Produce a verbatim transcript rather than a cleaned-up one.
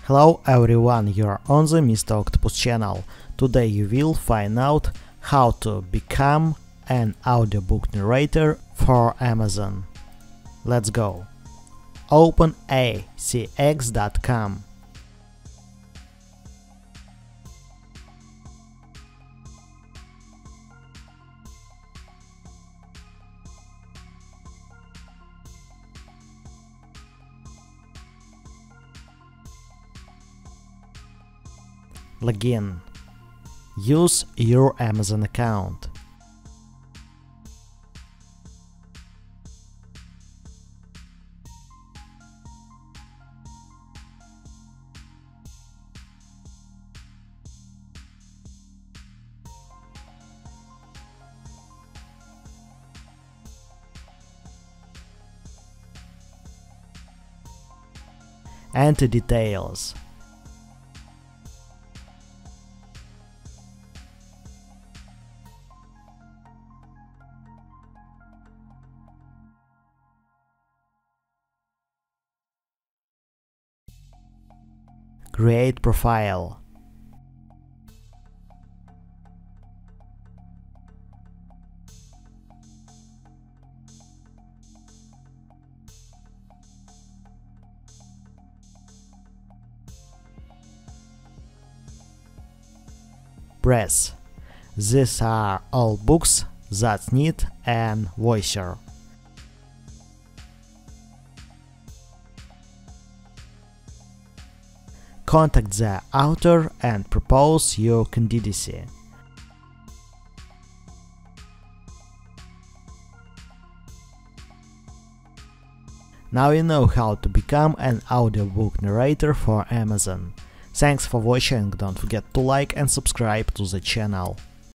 Hello everyone, you're on the Mister Octopus channel. Today you will find out how to become an audiobook narrator for Amazon. Let's go. Open a c x dot com. Login. Use your Amazon account. Enter details. Create profile. Press. These are all books that need an voicer. Contact the author and propose your candidacy. Now you know how to become an audiobook narrator for Amazon. Thanks for watching, don't forget to like and subscribe to the channel.